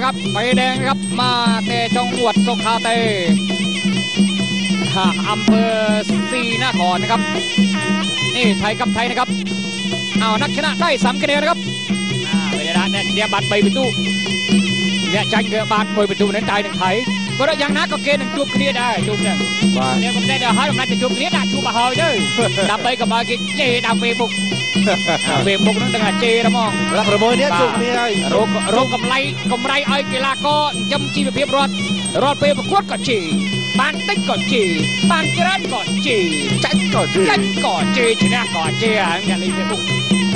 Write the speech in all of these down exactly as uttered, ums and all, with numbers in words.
ครับไฟแดงครับมาแต่จังหวัดสงขลาเตอำเภอศรีนครนะครับนี่ไทยกับไทยนะครับเอานักชนะได้สามคะแนนนะครับเวลาเนี่ยเดียบัตรใบประตูเนี่ยจังเกอบัตรมวยประตูนั้นใจหนึ่งไทยก็ได้ยังนักก็เกณฑ์หนึ่งจูบเคลียร์ได้จูบหนึ่งเนี่ยผมได้เดี๋ยวให้ผมน่าจะจูบเคลียร์ได้จูบมาเฮาเด้อดับไปกับมากิเจดับเฟบุกเฟบุกนั่นต่างเจระมองรับประมวยเนี่ยจูบนี่ไงโรคโรคกำไรกำไรไอ้กีฬาก็จำจีบเพียบรอดรอดไปประกวดก็จีบานติ๊กก็จีบานกระดก็จีจันก็จีจันก็จีชนะก็จีอ่ะเนี่ยลีเฟบุก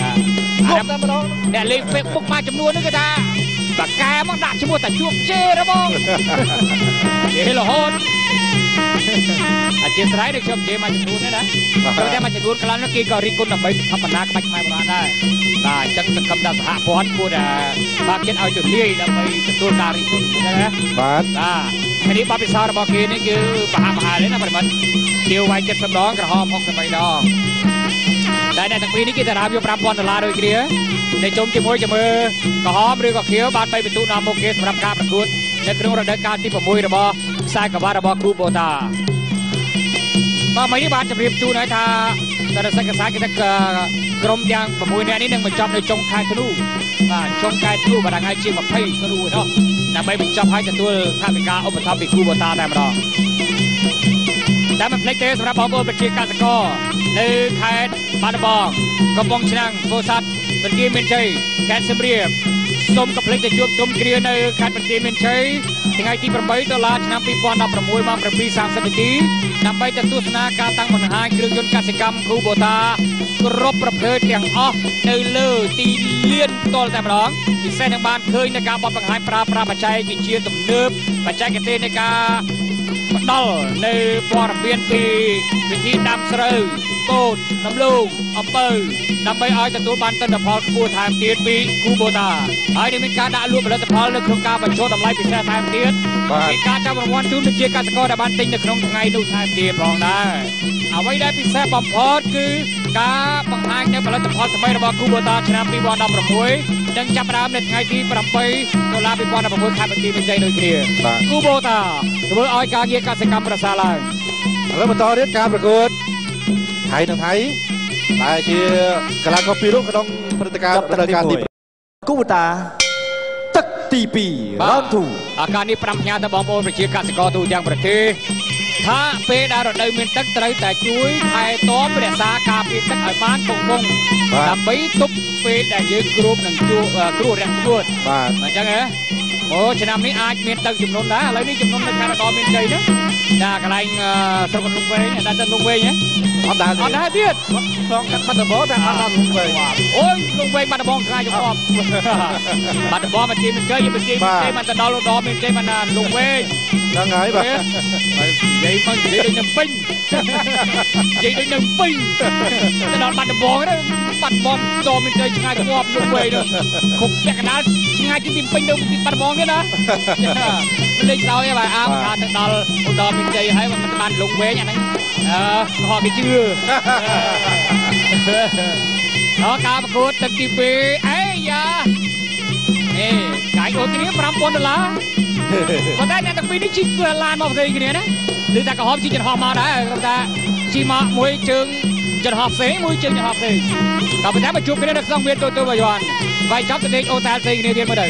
เนี่ยลีเฟบุกมาจำนวนนึกได้ปากกามันด่าชั่วโมงแต่ช่วงเจระมองเจหล่อฮอนอาเจสไลด์เด็กชมเจมาจำนวนนี่นะเราได้มาจำนวนกลั่นเมื่อกี้ก็ริกุนเอาไปทำปนาคบักไม้โบราณได้ได้จังสังคมดาสหพรพูดอ่ะบางเช่นเอาจุดเลี้ยเอาไปจำนวนการริกุนใช่ไหมบ้านอ่าทีนี้ป้าพิซาร์บอกกี้นี่คือมหามหาเลยนะประมาณเดียวไว้เจ็ดสำรองกระหอบหกสมัยดองได้ในตั้งปีนี้กิจการอยู่ปรามพรตลาดโดยเกลียในจมจมวยจมือกระหอบหรือกระเขียวบานไปเป็นตู้นำโอเคสำหรับการประกวดในเครื่องระดับการที่ประมวยระบอบสายกับว่าระบอบครูโบตาป้าไม่ได้บานจะเรียบจูนให้ทาแต่ในสังกัดสายกิจกรมยางประมวยเนี่ยนี่หนึ่งมันจำในจงคายธนูจงคายธนูมาดังไอจีมาให้ธนูเนาะนำไปเป็นจำให้จัตัวข้าเป็นการอุปถัมภ์เป็นครูโบตาแต่มาดองแต่มันเพลย์เตสำหรับบอลโบเป็นเชียร์การสกอร์ในไทยบาลบองกำปองชนังโฟซัดเป็นทีมเมนชัยแกนเซมเรียบสมกับเพลย์จะจุบจมเกลียในการเป็นทีมเมนชัยที่ไงที่ประมาณตัวลาชนะปีปอนดับประมวยมาประปีสามสิบปีนำไปจัตุสนาการตั้งบรรหารเครื่องยนต์การกรรมครูโบตารบประเพณีอย่างอ๋อในเลือตีเลี้ยนตัวแต่ร้องอีกเส้นทางบ้านเคยในการบอลบรรหารปราปราปัจจัยกิจเชียร์ตุ่มเนิบปัจจัยเกษตรในการดอลในปอร์เบียนปีวิธีนำเสนอโกดน้ำลูกอัปเปอร์นำไปเอาจากตัวบันตันพอลกูทายเตียนปีกูโบตาไอ้นี่เป็นการด่าลูกไปแล้วแต่พอเรื่องโครงการบรรจุทำลายปิดแค่ทายเตียนเป็นการจับรางวัลจุนเป็นเชียร์การสกอร์แต่บันติงในครองไงดูทายเตียนรองได้เอาไว้ได้ปิดแค่บอมพอดคือการบังคับในบรรจุพอลสมัยระบอบกูโบตาชนะปีบอลดับประมวยยังจับรามในไงที่ประไปตัวลาปีบอลดับประมวยขาดเป็นทีเป็นใจโดยเกลียกูโบตาเสมออ้อยการเยี่ยการสกรรมประสาลายแล้วมาต่อเรื่องการประกวดไทยทั้งไทยแต่เชียร์กำลังก็ปีรุ่งกระดองปฏิการดำเนินการที่กูตาตักตีปีร้อนถูอาการนี้ปรำพญาตะบอมโอนไปเชียร์การสกอร์ตูยังประเทศถ้าเปดารดเมียนตักไตรแต่จุ้ยไทยต้อมเปรียสากาปีตักไอ้บ้านคงมงดับไปตุบเปดยืนกรุ๊ปหนึ่งจูกรุ๊ปแรงกรุ๊ปมันจังเหรอโอ้ชนะนี้อาจเมียนตักจุ่มนนได้อะไรนี่จุ่มนนในการต่อเมียนใจนะน่ากระไรสกุลลุงเวย์น่าจะลุงเวย์เนี่ยอันนั้นอันนั้นเดียดลองกันบัตรบอลแต่อันนั้นลุงเวย์โอ้ยลุงเวย์บัตรบอลใครจะชอบบัตรบอลมันจีมันเจอยังมันจีมันเจมันจะดอลดอมันเจมันนานลุงเวย์ยังไงบ้างยัยมันยัยดึงน้ำปิ้งยัยดึงน้ำปิ้งจะนอนบัตรบอลนะบัตรบอลดอมันเจยังไงจะงอบลุงเวย์เนาะขุกแบกกระดานยังไงจะบินปิ้งดึงบัตรบอลเนี่ยนะมันเลยเราเนี่ยไปอ้าวขาดดอลดอมันเจให้มันมันลุงเวย์อย่างนั้นเออหอบไปชื่อเอาการประกวดตั้งกี่ปีเอ้ยยาเอ้ไก่โอ้ทีนี้ปรำปนละก็ได้เนี่ยตั้งปีนี้ชิคเกอร์ลานมาเลยกันเนี่ยนะหรือแต่ก็หอบชิคจะหอบมาได้ก็ได้ชิมามวยจึงจะหอบเสียมวยจึงจะหอบเสียแต่ปัจจัยมาจุกกันเนี่ยนักสองเวียนตัวตัวประยวนไว้จับตัวเด็กโอตาเสียเนี่ยเวียนมาเลย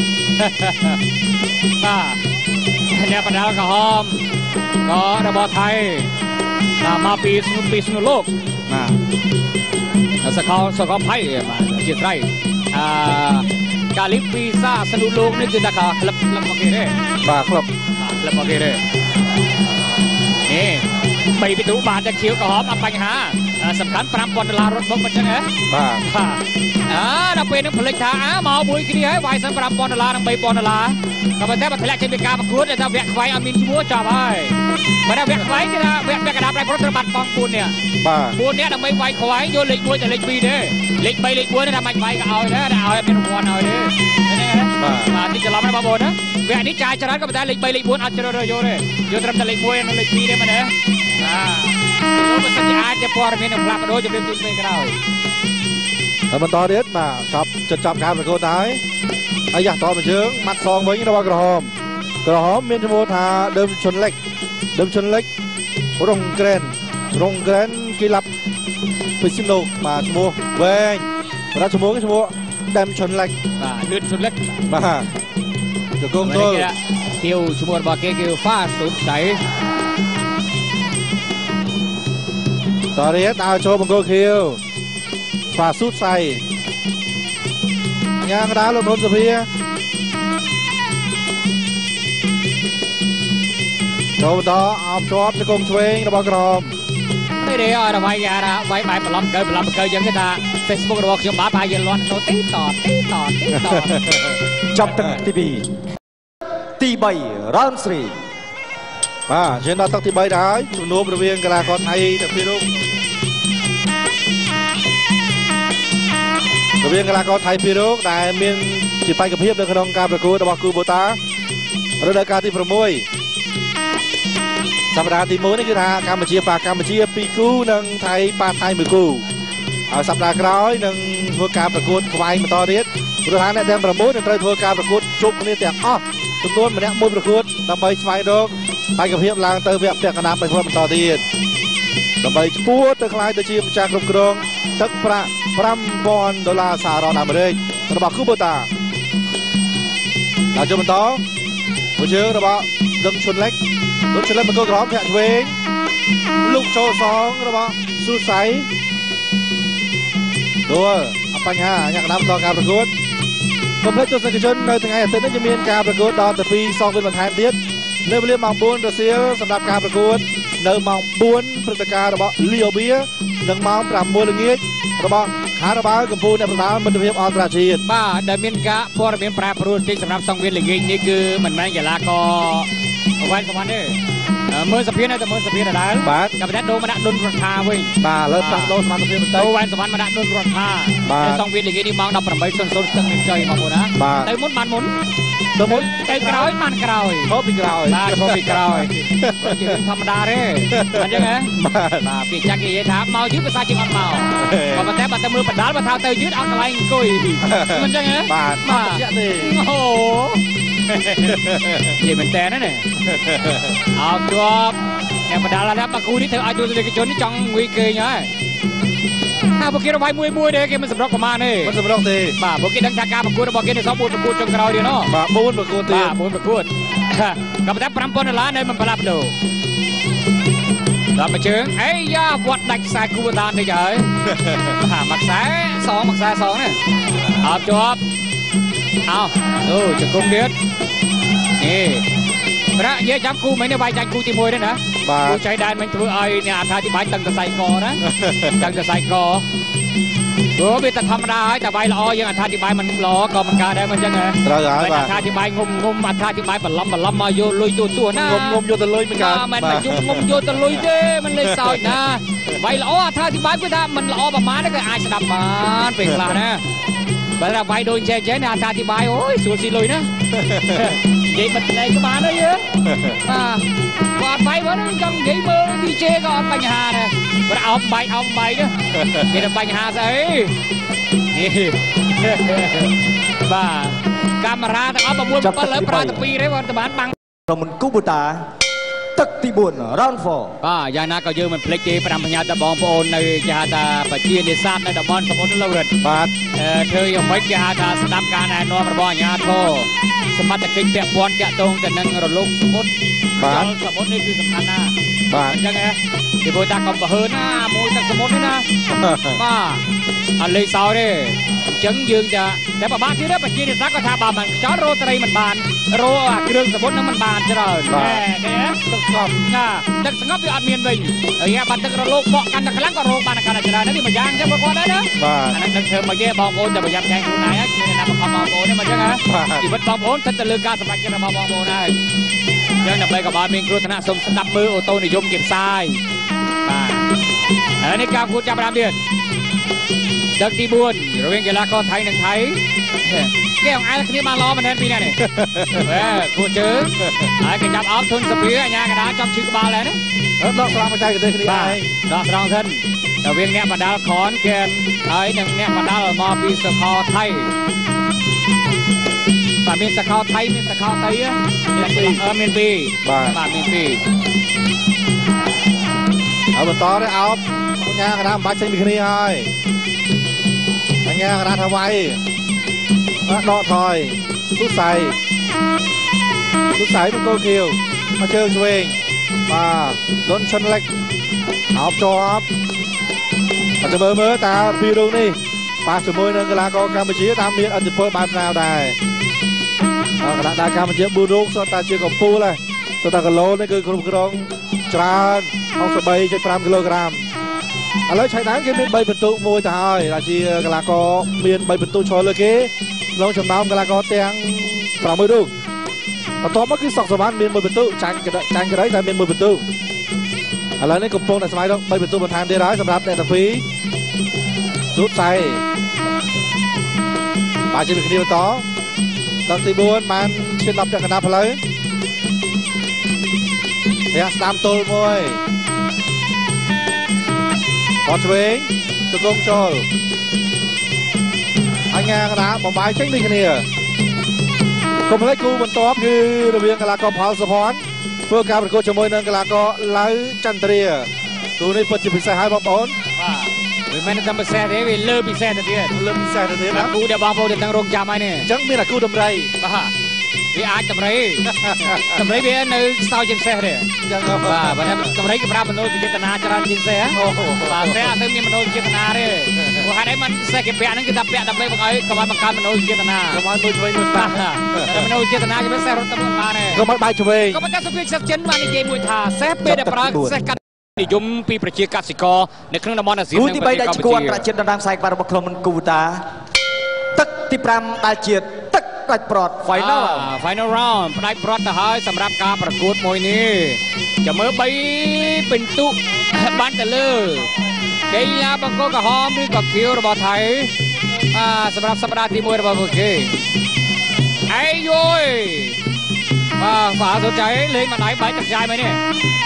ก็เนี่ยปัญหาก็หอมก็ระบอบไทยมาปีสนุปีสนุโลกมาสกอสกอไพ่มาเชียร์ไทยกาลิปปีซ่าสนุโลกนี่คือตะขาคลับคลับโอเคเลยบ้าคลับคลับโอเคเลยนี่ไปไปดูบาดจะเขียวกระหอบอับปัญหาสำคัญปรำบอลลารถบกมันใช่ไหมบ้าอ่าเราเป็นนักผลิตช้าหมอบุยคีนี้ให้ไว้สำหรับบอลลาทั้งใบบอลลากับประเทศประเทศเช่นเป็นการประกวดแต่ถ้าแวกไว้อามินชัวจับให้มาได้แวกไว้ที่นะแวกแวกกระดาษไรพระธบัตรกองปูนเนี่ยปูนเนี่ยทำไมไว้ไว้โยนเล็กบัวจะเล็กปีเด้เล็กใบเล็กบัวเนี่ยทำไมไว้ก็เอาเด้เอาเป็นบอลเอาเด้นี่นะมาที่จะล้อมในบอลนะแวกนี้จ่ายชนะก็ประเทศเล็กใบเล็กบัวอัดเจริญโยเลยโยนทำแต่เล็กบัวนั่นเล็กปีเด้มาเด้อ่ารู้ว่าสัญญาจะพอมีหนึ่งพลังโดยจะเป็นจุดเปย์ก็ได้แล้วมันต่อเด็ดมาครับจะจับการประกวดได้អាយ៉ាតមកយើងម៉ាត់សងវិញរបស់ក្រហមក្រហមមានឈ្មោះថាដើមឈុនលិចដើមឈុនលិចរងក្រែនរងក្រែនគេឡាប់ពីស៊ីណូបាទឈ្មោះវែងបាទឈ្មោះឈ្មោះដើមឈុនលិចបាទលឿនឈុនលិចបាទទៅកងទល់គេឈ្មោះរបស់គេគឺ Fashootshai តរៀតដើរចូលបង្គោលខៀវ Fashootshai ញ៉ាំកដាលលោករុនសភាចូលបន្តអោបជាប់ជង្គង់ឆ្វេងរបស់ក្រមនេះទេអរវាយគេថាវាយបែបបន្លំកើបន្លំកើយ៉ាងគេថា Facebook របស់ខ្ញុំបាទប្រហែលជាលាន់ចូលទីតទីតទីតចាប់ទឹកទីពីរទីបីរ៉ានស្រីបាទយើងដល់ទឹកទីបីដែរជំនួបរវាងកីឡាករថៃទាំងពីររូបរវាងកីឡាករថៃពីររូបដែលមានជាបេក្ខភាពនៅក្នុងការប្រកួតរបស់គូបូតារដូវកាលទីប្រាំមួយសប្តាហ៍ទីមួយនេះគឺថាកម្ពុជាប៉ាកម្ពុជាពីរគូនិងថៃប៉ាថៃមួយគូហើយសប្តាហ៍ក្រោយនឹងធ្វើការប្រកួតខ្វែងបន្តទៀតព្រោះថាអ្នកទាំងប្រាំមួយនឹងត្រូវធ្វើការប្រកួតជប់គ្នាទាំងអស់ចំនួនម្នាក់មួយប្រកួតដើម្បីស្វែងរកបេក្ខភាពឡើងទៅវគ្គពាក់កណ្ដាលប្រកួតបន្តទៀតដើម្បីឈ្មោះទៅខ្លាយទៅជាម្ចាស់គ្រប់គ្រងទឹកប្រាក់ប្រាំពាន់ដុល្លារសហរដ្ឋអាមេរិករបស់គូបូតាដល់ចូលបន្តមួយជើងរបស់ដឹកឈុនលិចដឹកឈុនលិចមកក្រោមធាក់ឆ្វេងលោកចូលសងរបស់ស៊ូសៃដួលអបញ្ហាញ៉ាំកណ្ដាលបន្តការប្រកួតកុំភ្លេចទស្សនិកជននៅថ្ងៃអាទិត្យនេះจะមានការប្រកួតដល់ទៅពីរសងវិញបន្ថែមទៀតនៅវេលាម៉ោងបួនរសៀលសម្រាប់ការប្រកួតនៅម៉ោងបួនព្រឹត្តិការណ៍របស់លីអូបៀនិងម៉ោងប្រាំមួយល្ងាចរបស់ខារ៉ាបាវកម្ពុជាអ្នកប្រដាល់មិត្តភាពអន្តរជាតិបាទដែលមានការព័ត៌មានប្រែប្រួលតិចសម្រាប់សង្វៀនល្ងាចនេះគឺមិនមែនកីឡាករវ៉ែនសវណ្ណទេមើលសភានៅតែមើលសភាដដែលបាទកាពិតដូរមកដាក់ដុនរដ្ឋាវិញបាទលើផ្លាស់ដូរសមត្ថភាពបន្តិចវ៉ែនសវណ្ណមកដាក់ដុនរដ្ឋាតែសង្វៀនល្ងាចនេះម៉ោងដប់ប្រាំបីសុនសុនស្ទឹងមានជ័យបងប្អូនណាទៅមុនបានមុនទៅមុនទៅក្រោយបានក្រោយឈប់ពីក្រោយបាទឈប់ពីក្រោយជារឿងធម្មតាទេអញ្ចឹងហ៎បាទបាទពីចាក់គេនិយាយថាមកយឺតភាសាជាងអត់មកបើប៉ុន្តែបើទៅមើលបដាល់បើថាទៅយឺតអត់កន្លែងអង្គុយមិនអញ្ចឹងហ៎បាទបាទទេអូនិយាយមែនតើណាអោជាប់អ្នកបដាល់ណាមកគូនេះធ្វើឲ្យទស្សនិកជននេះចង់ងុយគេងហើយថាពួកគេរវាយមួយមួយទេគេមិនសម្រុកប្រមាណទេមិនសម្រុកទេបាទពួកគេដឹងថាការប្រកួតរបស់គេនៅសល់បួនប្រកួតចុងក្រោយទៀតណោះបាទបួនប្រកួតទៀតបាទបួនប្រកួតក៏ប៉ុន្តែប្រាំពាន់ដុល្លារនៅមិនផ្លាស់ប្ដូរដល់មួយជើងអេយ៉ាវត្តដាច់ខ្សែគូតានតិចហើយថាមួយខ្សែសងមួយខ្សែសងនេះអត់ជាប់អោអូជង្គង់ទៀតនេះប្រាក់និយាយចាំគូមិញនេះវាយចាញ់គូទីមួយទេណាគូចៃដែនមិញធ្វើឲ្យអ្នកអត្ថាធិប្បាយតឹងកសៃកណាតឹងកសៃកព្រោះវាតែធម្មតាហើយតែវាយល្អយើងអត្ថាធិប្បាយមិនល្អក៏មិនកើតដែរមិនអញ្ចឹងហ៎ត្រូវហើយបាទអត្ថាធិប្បាយងុំងុំអត្ថាធិប្បាយបន្លំបន្លំមកយកលុយទួទួណាងុំងុំយកទៅលុយមិនកើតមិនមកជុំងុំយកទៅលុយទេមិនលេងសើចណាវាយល្អអត្ថាធិប្បាយគឺថាមិនល្អប្រហែលទេក៏អាចស្ដាប់បានពេលខ្លះណាបើថាវាយដូចចេះចេះអ្នកអត្ថាធិប្បាយអូយស្រួលស៊ីលុយណានិយាយបិទលេងក៏បានដែរយើបាទគាត់វាយមកចង់និយាយមើល ឌី ជេ ក៏អត់បញ្ហាដែរបើអោបបាយអោបបាយទៅគេតែបញ្ហាស្អីបាទកាមេរ៉ាទាំងអស់ប្រមូលbảyលើប្រើតែពីរទេគាត់តែបានបាំងក្រុមហ៊ុនគូបូតាទឹកទីបួន round four បាទយ៉ាងណាក៏យើងមិនភ្លេចទេប្រាំបញ្ញាទៅបងប្អូននៅគេហៅថាប្រជានេសាទនៅតំបន់សមុទ្រលរិទ្ធបាទធ្វើយ៉ាងម៉េចគេហៅថាស្ដាប់ការណែនាំរបស់អាជ្ញាធរសមត្ថកិច្ចពាក់ព័ន្ធតាក់ទងទៅនឹងរលកសមុទ្របាទសមុទ្រនេះគឺសំខាន់ណាស់បាទអញ្ចឹងហ៎ពីព្រោះតាកុំប្រហើនណាមួយទឹកសមុទ្រនេះណាបាទអត់លេងសើចទេអញ្ចឹងយើងតែតែប្រហែលទៀតប្រជានេសាទគាត់ថាបើមិនខ្យល់រោត្រីមិនបានរោអាគ្រឿងសមុទ្រនឹងមិនបានច្រើនណែនេះទឹកស្ងប់ណាទឹកស្ងប់វាអត់មានវិញហើយបាត់ទឹករលកបកកាន់តែខ្លាំងក៏រោបានកាន់តែច្រើននេះវាមួយយ៉ាងអញ្ចឹងគាត់ដែរណាបាទអានឹងនឹងធ្វើមកទេបងប្អូនតែប្រយ័ត្នចែកខ្លួនឯងគ្មានអ្នកណាបង្ខំបងប្អូនទេមកអញ្ចឹងហ៎ជីវិតបងប្អូនស្ថិតទៅលើការសម្រេចចិត្តរបស់បងប្អូនហើយអញ្ចឹងដើម្បីកុំឲ្យមានគ្រោះថ្នាក់សូមស្ដាប់មើលអូតូនិយមគេផ្សាយបាទហើយនេះការគួរចាប់ផ្ដើមទៀតទឹកទីបួនរវាងកីឡាករថៃនិងថៃគេអង្អែលគ្នាបានល្អមែនទេពីនេះនេះគួរជើងហើយគេចាប់អោបធុនសភាអាញាកដាចាប់ឈឺក្បាលដែរណាដកស្រង់បច្ចេកទេសគ្នាឯងដកស្រង់សិនរវាងអ្នកបដាល់ខនកែនហើយនិងអ្នកបដាល់មកពីសកលថៃបាទមានសកលថៃមានសកលថៃមានពីអឺមានពីរបាទមានពីរហើយបន្តទៅអោបអញ្ញាកណ្ដាលមិនបាច់ចេញពីគ្នាហើយអញ្ញាកណ្ដាលថាវាយដកថយទុសៃទុសៃមកគោលខៀវមកជើងឆ្វេងបាទដុនឈុនលិចអោបជាប់មកទៅមើលមើលតើពីររូបនេះប៉ះជាមួយនឹងកីឡាករកម្ពុជាតាមមានអន្តពលបែបណាដែរកីឡាករកម្ពុជាប៊ូរូកសុទ្ធតែជាកំពូលហើយសុទ្ធតែគីឡូនេះគឺគ្រប់គ្រងច្រើនអស់បីចុចប្រាំគីឡូក្រាមឥឡូវឆៃដានគេមានបីពិន្ទុមួយទៅហើយដែលជាកីឡាករមានបីពិន្ទុឈរលើគេក្នុងចំណោមកីឡាករទាំងប្រាំមួយរូបបន្ទាប់មកគឺសុកសវណ្ណមានមួយពិន្ទុចាញ់ចាញ់ក្រីតែមានមួយពិន្ទុឥឡូវនេះកំពុងតែស្វែងរកបីពិន្ទុបន្ថែមទៀតហើយសម្រាប់អ្នកតាពីស៊ូតសៃបាទជាគ្នាបន្តដកទីបួនបានឈានដល់ពាក់កណ្ដាលផ្លូវរះស្ដាំទល់មួយបត់ឆ្វេងទៅកងចូលអញ្ញាកណ្ដាលបំបាយចេញដូចគ្នាកុំភ្លេចគូបន្ទាប់គឺរវាងកីឡាករផលសុភ័ណ្ឌធ្វើការប្រកួតជាមួយនឹងកីឡាករឡៅចន្ទ្រាគូនេះពិតជាពិសេសហើយបងប្អូនបាទវាមិនតែពិសេសទេវាលើពិសេសទៅទៀតលើពិសេសទៅទៀតណាគូដែលបងប្អូនទាំងរងចាំហើយនេះអញ្ចឹងមានតែគូតម្រៃបាទវាអាចតម្រៃតម្រៃវានៅស្ទើរជាងសេះទេអញ្ចឹងបាទបើតម្រៃគេប្រាប់មនោសញ្ចេតនាច្រើនជាងសេះបាទសេះអត់ទៅមានមនោសញ្ចេតនាទេព្រោះហេតុអីមិនសេះគេពាក់ហ្នឹងគឺថាពាក់ដើម្បីបង្ហើយកុំឲ្យបង្កើនមនោសញ្ចេតនាកុំឲ្យមើលឆ្វេងមើលស្ដាំតែមនោសញ្ចេតនាគេសេះរត់ទៅមុនបានទេកុំឲ្យបាយឆ្វេងក៏ប៉ុន្តែសុភាសិតចិនបាននិយាយមួយថាសេះពេលដែលប្រើសេះកាត់និយមពីប្រជាកសិករនៅក្នុងតំបន់អាស៊ាននិងប្រទេសកម្ពុជាគូទីបីដែលឈ្មោះប្រជាដណ្ដើមខ្សែក្បាច់របស់ខ្លួនមិនគូតាទឹកទីប្រាំដែលជាទឹកផ្ដាច់ប្រត់ final final round ផ្ដាច់ប្រត់ទៅហើយសម្រាប់ការប្រកួតមួយនេះចាំមើលបីពិន្ទុបានទៅលើកីឡាបង្គោលក្រហមឬក៏ខៀវរបស់ថៃអាសម្រាប់សប្តាហ៍ទីមួយរបស់ពួកគេអេយយបាទហ្វាសុចៃលេងមួយដៃបែកទឹកចាយមកនេះ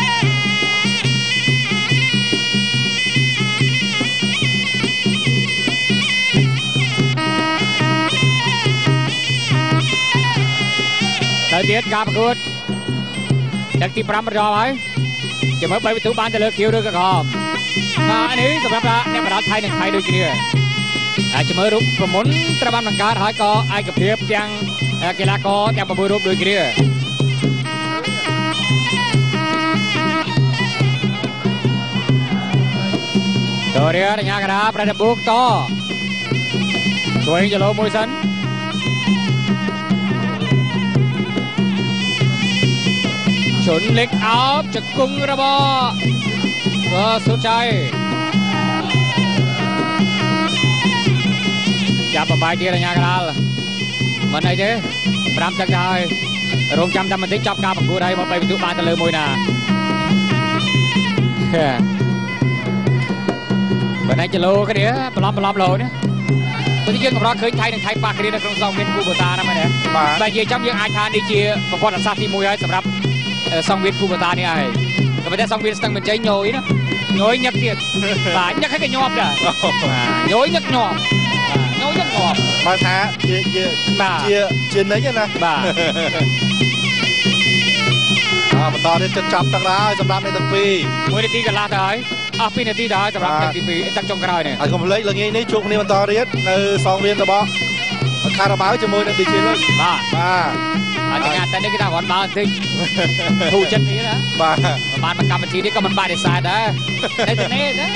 ទៅទៀតការប្រកួតដឹកទីប្រាំបន្តហើយចាំមើលបីពិន្ទុបានទៅលើខៀវឬក៏ក្រហមបាទនេះសម្រាប់អ្នកបរតថៃនិងថៃដូចគ្នាហើយចាំមើលរូបប្រមុនត្រូវបានបង្កើតហើយក៏ឯកភាពទាំងកីឡាករទាំងប្រាំមួយរូបដូចគ្នាតរៀបញ្ញាកណ្ដាលប្រដបូកតជួយចលោមួយសិនជន់លេខអោបជង្គង់របស់ស៊ូចៃចាប់បំបាយទៀតអញ្ញាកណ្ដាលមិនអីទេប្រាំទឹកទៅហើយរងចាំតែបន្តិចចាប់ការប្រកួតហើយមកបីពិន្ទុបានទៅលើមួយណាបើណៃចលោគ្នាប្រឡំប្រឡំលោនេះបើយើងកម្រឃើញថៃនិងថៃប៉ះគ្នានៅក្នុងសងមានគូបូតាណាមែនទេបើនិយាយចំយើងអាចថានេះជាប្រព័ន្ធសាស្ត្រទីមួយហើយសម្រាប់សងវៀនគូបតានេះហើយក៏ប៉ុន្តែសងវៀនស្ទឹងមិនចេញញយណាញយញឹកទៀតបាទញឹកឲ្យគេញាប់ដែរញយញឹកញាប់ញយញឹកញាប់បើថាជាជាជាជានិចណាបាទអើបន្តទៀតទឹកចាប់ទឹកដែរសម្រាប់អ្នកទាំងពីរមួយនាទីកន្លះទៅហើយអស់ពីរនាទីទៅហើយសម្រាប់ទឹកទីពីរទឹកចុងក្រោយនេះហើយកុំភ្លេចល្ងាចនេះជួបគ្នាបន្តទៀតនៅសងវៀនរបស់ខារ៉ាបាវជាមួយនឹងឌីជាលុយបាទបាទអត់តែតែនេះគេថារត់បើបន្តិចធូរចិត្តនេះណាបាទបានមកកម្មវិធីនេះក៏មិនបានទេសារដែរតែទៅនេះណា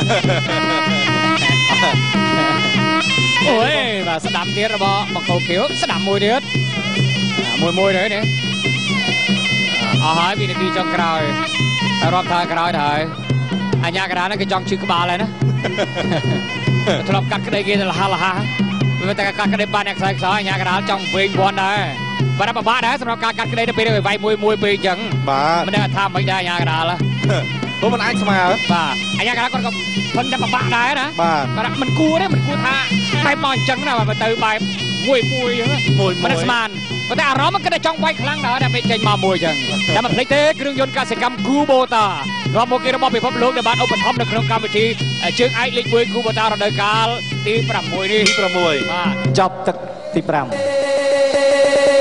អូយបាទស្ដាំទៀតរបស់បង្គោលខៀវស្ដាំមួយទៀតមួយមួយទៅនេះអស់ហើយពីនាទីចុងក្រោយតែរាប់ថាក្រោយទៅហើយអញ្ញាកណ្ដាលហ្នឹងគេចង់ឈឺក្បាលហើយណាធ្លាប់កាត់ក្តីគេទៅលះលះវាតែកាត់ក្តីបានអ្នកខ្សែខ្សោយអញ្ញាកណ្ដាលចង់វែងវាន់ដែរបាទពិបាកដែរសម្រាប់ការកាត់ក្តីទៅពេលវាយមួយមួយពេលអញ្ចឹងបាទមិនដឹងថាមិនដែរអញ្ញាកណ្ដាលព្រោះมันអាចស្មើបាទអញ្ញាកណ្ដាលគាត់ក៏មិនតែពិបាកដែរណាបាទគាត់មិនគួរទេមិនគួរថាបែបមកអញ្ចឹងណាបើទៅបែបមួយមួយអញ្ចឹងមួយមិនស្មានប៉ុន្តែអារម្មណ៍มันគិតតែចង់វាយខ្លាំងដែរតែពេលចេញមកមួយអញ្ចឹងតែមិនភ្លេចទេគ្រឿងយន្តកសិកម្មគូបូតានាំមកគេរបស់ពិភពលោកដែលបានឧបត្ថម្ភនៅក្នុងកម្មវិធីជើងឯកលេខមួយគូបូតារដូវកាលទីប្រាំមួយនេះទីប្រាំមួយបាទចប់ទឹកទីប្រាំ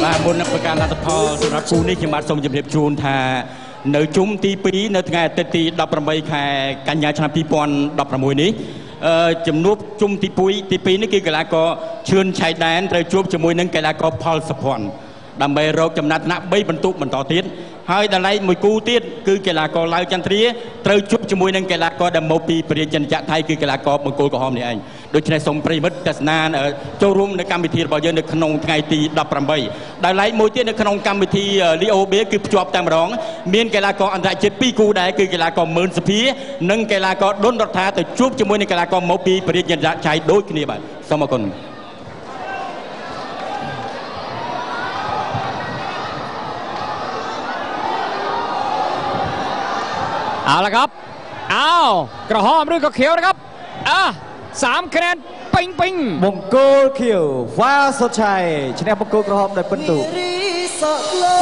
បាទមុននឹងប្រកាសលទ្ធផលសម្រាប់គូនេះខ្ញុំបាទសូមជម្រាបជូនថានៅជុំទីពីរនៅថ្ងៃអាទិត្យទីដប់ប្រាំបីខែកញ្ញាឆ្នាំពីរពាន់ដប់ប្រាំមួយនេះជំនួបជុំទី2ទី2នេះគឺកីឡាករឈឿនឆៃដែនត្រូវជួបជាមួយនឹងកីឡាករផលសុភ័ណ្ឌដើម្បីរកចំណាត់ថ្នាក់បីបន្ទុកបន្តទៀតហើយដល់ឡែកមួយគូទៀតគឺកីឡាករឡៅចន្ទ្រាត្រូវជួបជាមួយនឹងកីឡាករដែលមកពីប្រជាជនចក្រថៃគឺកីឡាករបង្គោលក្រហមនេះឯងដូច្នេះសូមប្រិមិត្តទស្សនាចូលរួមនៅកម្មវិធីរបស់យើងនៅក្នុងថ្ងៃទីដប់ប្រាំបីដល់ឡែកមួយទៀតនៅក្នុងកម្មវិធីលីអូបេគឺភ្ជាប់តែម្ដងមានកីឡាករអន្តរជាតិពីរគូដែរគឺកីឡាករម៉ឺនសុភានិងកីឡាករដុនរដ្ឋាទៅជួបជាមួយនឹងកីឡាករមកពីប្រជាជនចក្រថៃដូចគ្នាបាទសូមអរគុណเอาละครับอ้าวกระหอบหรือก็เขียวนะครับอ่ะสามคะแนนปิงปิงบงโกลเขียวฟ้าสดชัยชนะบงโกลกระหอบได้ประตู